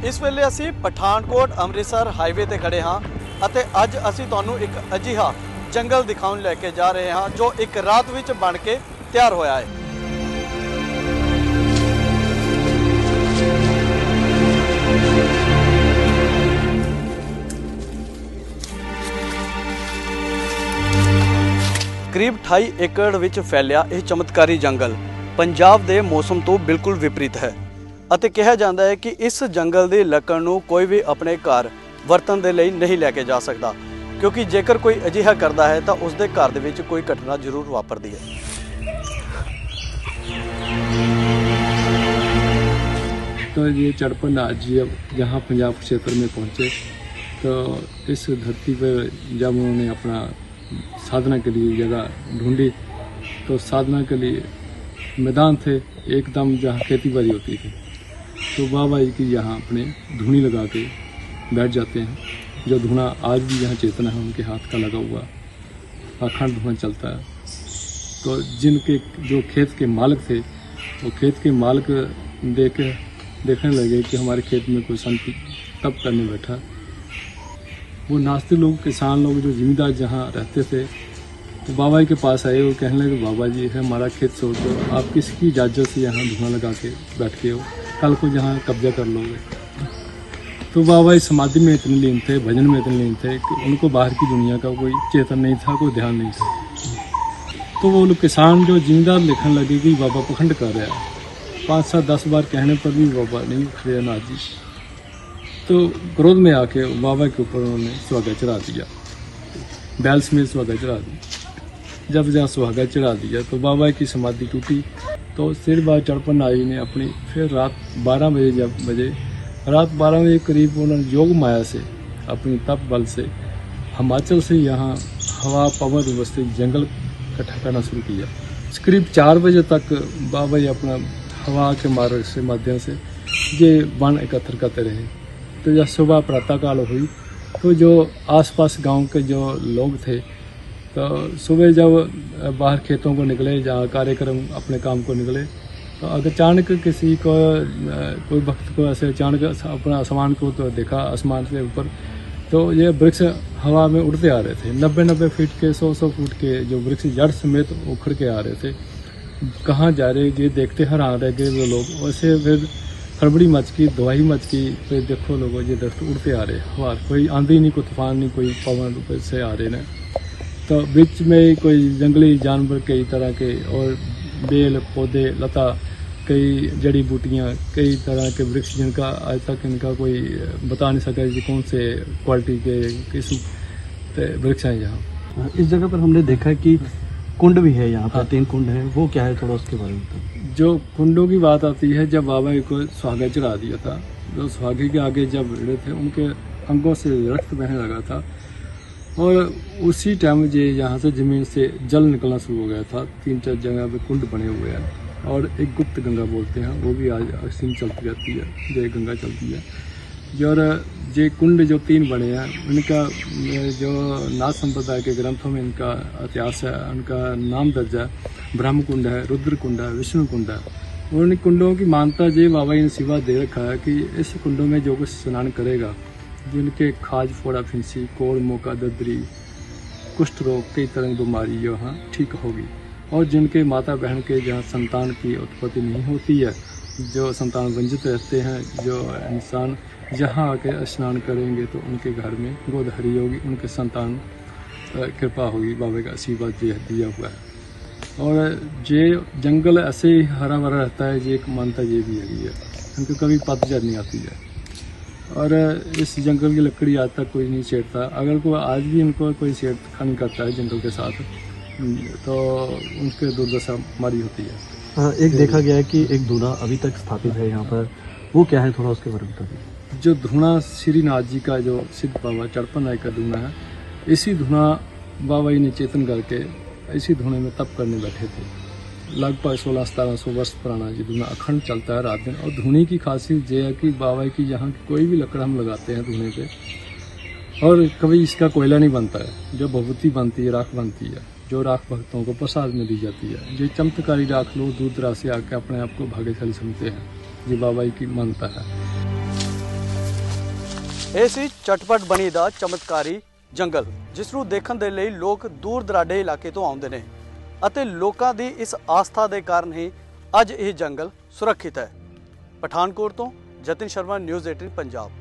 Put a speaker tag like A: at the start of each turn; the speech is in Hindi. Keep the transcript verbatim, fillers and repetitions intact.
A: इस वेले असी पठानकोट अमृतसर हाईवे ते खड़े हाँ अते अज असी तुहानू एक अजिहा जंगल दिखाउण लैके जा रहे हाँ जो एक रात विच बन के तैयार होया है। करीब अठाई एकड़ विच फैलिया यह चमत्कारी जंगल पंजाब के मौसम तो बिल्कुल विपरीत है अते कहा जाता है कि इस जंगल की लकड़ नूं कोई भी अपने घर वरतन दे लई नहीं लैके जा सकता, क्योंकि जेकर कोई अजिहा करता है तो उसके घर दे विच कोई घटना जरूर वापरती है।
B: तो ये चड़पन आज जब यहाँ पंजाब क्षेत्र में पहुँचे तो इस धरती पर जब उन्होंने अपना साधना के लिए जगह ढूंढी तो साधना के लिए मैदान थे एकदम जहाँ खेती बाड़ी होती थी। तो बाबा जी की यहाँ अपने धुनी लगा के बैठ जाते हैं। जो धुना आज भी यहाँ चेतना है उनके हाथ का लगा हुआ अखंड धुआं चलता है। तो जिनके जो खेत के मालिक थे वो खेत के मालिक देख देखने लगे कि हमारे खेत में कोई संत तप करने बैठा। वो नास्तिक लोग किसान लोग जो जिम्मेदार जहाँ रहते थे तो बाबा जी के पास आए। वो कहने लगे बाबा जी है हमारा खेत छोड़ दो, आप किसकी इजाज़त से यहाँ धुआं लगा के बैठ के हो, कल को जहाँ कब्जा कर लोगे। तो बाबा जी समाधि में इतने लीन थे, भजन में इतने लीन थे कि उनको बाहर की दुनिया का कोई चेतन नहीं था, कोई ध्यान नहीं था। तो वो लोग किसान जो जिम्मेदार लिखने लगे कि बाबा पखंड कर रहा है। पाँच सात दस बार कहने पर भी बाबा नहीं उठ रहे नाथ जी। तो क्रोध में आके बाबा के ऊपर उन्होंने सुहागा चढ़ा दिया, बैल समेत सुहागा चढ़ा दिया। जब जहाँ सुहागा चढ़ा दिया तो बाबा की समाधि टूटी। तो सिर बार चड़पन आई ने अपनी फिर रात बारह बजे जब बजे रात बारह बजे करीब उन्होंने योग माया से अपनी तप बल से हिमाचल से यहाँ हवा पवन व्यवस्थित जंगल इकट्ठा करना शुरू किया। करीब चार बजे तक बाबा जी अपना हवा के मार्ग से माध्यम से ये वन एकत्र करते रहे। तो जब सुबह प्रातःकाल हुई तो जो आसपास गांव के जो लोग थे तो सुबह जब बाहर खेतों को निकले जहाँ कार्यक्रम अपने काम को निकले तो अगर अचानक किसी को कोई भक्त को ऐसे अचानक अपना आसमान को तो देखा, आसमान से ऊपर तो ये वृक्ष हवा में उड़ते आ रहे थे। नब्बे नब्बे फीट के सौ सौ फुट के जो वृक्ष जड़ समेत उखड़ के आ रहे थे। कहाँ जा रहे ये देखते हैरान रह गए वो लोग। वैसे फिर हड़बड़ी मच की, दवाई मच की। फिर देखो लोगों ये दरख्त उड़ते आ रहे हवा, कोई आंधी नहीं, कोई तूफान नहीं, कोई पवन से आ रहे हैं। तो बीच में कोई जंगली जानवर कई तरह के और बेल पौधे लता कई जड़ी बूटियाँ कई तरह के वृक्ष जिनका आज तक इनका कोई बता नहीं सका कि कौन से क्वालिटी के किस्म के वृक्ष हैं यहाँ।
A: इस जगह पर हमने देखा कि कुंड भी है यहाँ पर। हाँ। तीन कुंड है, वो क्या है थोड़ा उसके बारे में बताओ।
B: जो कुंडों की बात आती है, जब बाबा जी को सुहागा चढ़ा दिया था जो सुहागे के आगे जब भिड़े थे उनके अंगों से रक्त बहने लगा था और उसी टाइम जो यहाँ से ज़मीन से जल निकलना शुरू हो गया था। तीन चार जगह पे कुंड बने हुए हैं और एक गुप्त गंगा बोलते हैं वो भी आज अक्सर चलती रहती है, जय गंगा चलती है। और ये कुंड जो तीन बने हैं उनका जो नाथ संप्रदाय के ग्रंथों में इनका इतिहास है, उनका नाम दर्ज है। ब्रह्म कुंड है, रुद्र कुंड है, विष्णु कुंड है। और उन कुंडों की मानता ये बाबा जी ने सिवा दे रखा है कि इस कुंडों में जो कुछ स्नान करेगा जिनके खाज फोड़ा फिंसी कोड़ मोका ददरी कुष्ठ रोग कई तरह की बीमारी यहाँ ठीक होगी। और जिनके माता बहन के जहाँ संतान की उत्पत्ति नहीं होती है, जो संतान वंचित रहते हैं, जो इंसान जहाँ आके स्नान करेंगे तो उनके घर में गोदहरी होगी, उनके संतान कृपा होगी। बाबा का आशीर्वाद ये दिया हुआ है। और ये जंगल ऐसे ही हरा भरा रहता है, ये एक मानता ये भी है उनको कभी पतझड़ नहीं आती है। और इस जंगल की लकड़ी आज तक कोई नहीं छेड़ता। अगर कोई आज भी इनको कोई छेड़खानी करता है जंगल के साथ तो उनके दुर्दशा मारी होती है।
A: हाँ, एक देखा गया है कि एक धूना अभी तक स्थापित है यहाँ पर, वो क्या है थोड़ा उसके बारे में बताइए।
B: जो धूना श्रीनाथ जी का जो सिद्ध बाबा चड़पन राय का धूना है, इसी धूना बाबा जी ने चेतन करके इसी धूने में तप करने बैठे थे। लगभग सोलह सतारह सौ वर्ष पुराना ये धूना अखंड चलता है रात दिन। और धूने की खासियत ये है कि बाबा की यहाँ कोई भी लकड़ हम लगाते हैं धूने पे और कभी इसका कोयला नहीं बनता है। जो भभूति बनती है, राख बनती है, जो राख भक्तों को प्रसाद में दी जाती है। ये चमत्कारी राख लोग दूर दराज से आके अपने आप को भाग्यशाली समझते हैं। ये बाबा की मानता है।
A: ਇਹ ਸੀ ਚਟਪਟ ਬਣੀ ਦਾ ਚਮਤਕਾਰੀ ਜੰਗਲ, ਜਿਸ ਨੂੰ ਦੇਖਣ ਦੇ ਲਈ ਲੋਕ ਦੂਰ ਦਰਾਡੇ ਇਲਾਕੇ ਤੋਂ ਆਉਂਦੇ ਨੇ ਅਤੇ ਲੋਕਾਂ ਦੀ ਇਸ ਆਸਥਾ ਦੇ ਕਾਰਨ ਹੀ ਅੱਜ ਇਹ ਜੰਗਲ ਸੁਰੱਖਿਅਤ ਹੈ। ਪਠਾਨਕੋਟ ਤੋਂ ਜਤਿਨ ਸ਼ਰਮਾ, ਨਿਊਜ਼ ਅਠਾਰਾਂ ਪੰਜਾਬ।